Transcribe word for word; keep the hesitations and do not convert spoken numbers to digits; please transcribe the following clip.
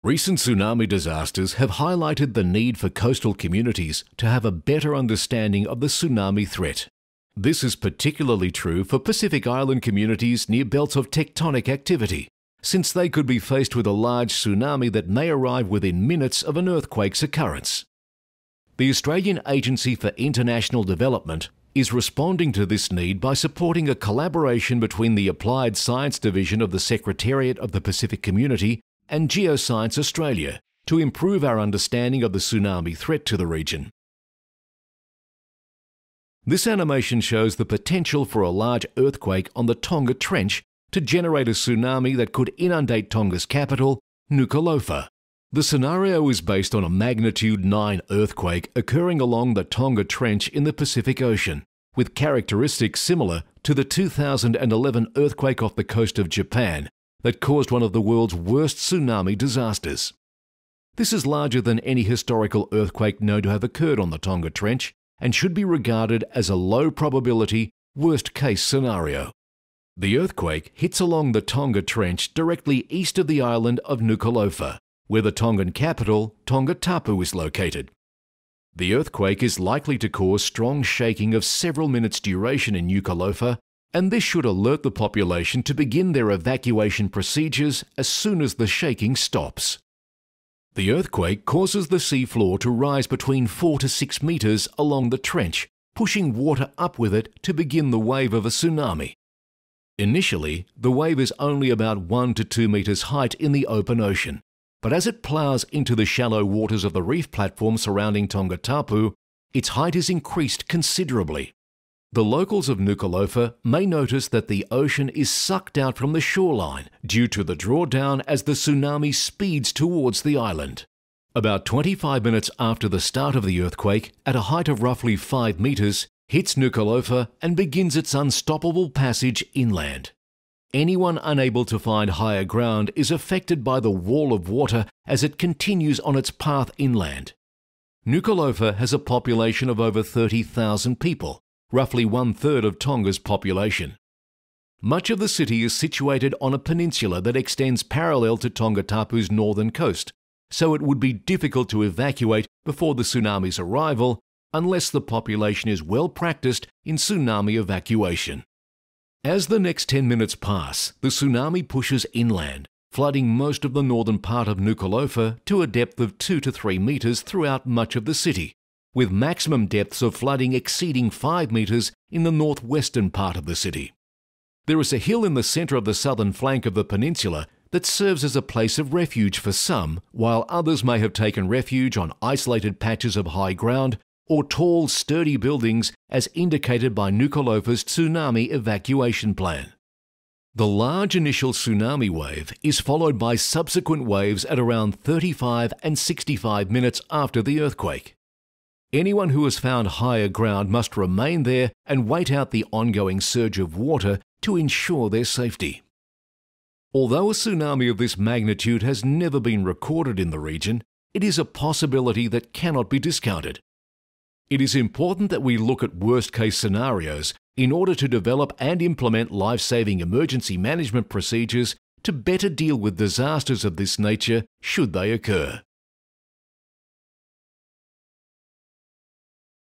Recent tsunami disasters have highlighted the need for coastal communities to have a better understanding of the tsunami threat. This is particularly true for Pacific Island communities near belts of tectonic activity, since they could be faced with a large tsunami that may arrive within minutes of an earthquake's occurrence. The Australian Agency for International Development is responding to this need by supporting a collaboration between the Applied Science Division of the Secretariat of the Pacific Community and Geoscience Australia to improve our understanding of the tsunami threat to the region. This animation shows the potential for a large earthquake on the Tonga Trench to generate a tsunami that could inundate Tonga's capital, Nuku'alofa. The scenario is based on a magnitude nine earthquake occurring along the Tonga Trench in the Pacific Ocean, with characteristics similar to the two thousand eleven earthquake off the coast of Japan that caused one of the world's worst tsunami disasters. This is larger than any historical earthquake known to have occurred on the Tonga Trench and should be regarded as a low probability, worst-case scenario. The earthquake hits along the Tonga Trench directly east of the island of Nuku'alofa, where the Tongan capital, Tongatapu, is located. The earthquake is likely to cause strong shaking of several minutes duration in Nuku'alofa, and this should alert the population to begin their evacuation procedures as soon as the shaking stops. The earthquake causes the seafloor to rise between four to six metres along the trench, pushing water up with it to begin the wave of a tsunami. Initially, the wave is only about one to two metres height in the open ocean, but as it ploughs into the shallow waters of the reef platform surrounding Tongatapu, its height is increased considerably. The locals of Nuku'alofa may notice that the ocean is sucked out from the shoreline due to the drawdown as the tsunami speeds towards the island. About twenty-five minutes after the start of the earthquake, at a height of roughly five metres, hits Nuku'alofa and begins its unstoppable passage inland. Anyone unable to find higher ground is affected by the wall of water as it continues on its path inland. Nuku'alofa has a population of over thirty thousand people, roughly one-third of Tonga's population. Much of the city is situated on a peninsula that extends parallel to Tongatapu's northern coast, so it would be difficult to evacuate before the tsunami's arrival unless the population is well practiced in tsunami evacuation. As the next ten minutes pass, the tsunami pushes inland, flooding most of the northern part of Nuku'alofa to a depth of two to three metres throughout much of the city, with maximum depths of flooding exceeding five metres in the northwestern part of the city. There is a hill in the centre of the southern flank of the peninsula that serves as a place of refuge for some, while others may have taken refuge on isolated patches of high ground or tall, sturdy buildings as indicated by Nuku'alofa's tsunami evacuation plan. The large initial tsunami wave is followed by subsequent waves at around thirty-five and sixty-five minutes after the earthquake. Anyone who has found higher ground must remain there and wait out the ongoing surge of water to ensure their safety. Although a tsunami of this magnitude has never been recorded in the region, it is a possibility that cannot be discounted. It is important that we look at worst-case scenarios in order to develop and implement life-saving emergency management procedures to better deal with disasters of this nature should they occur.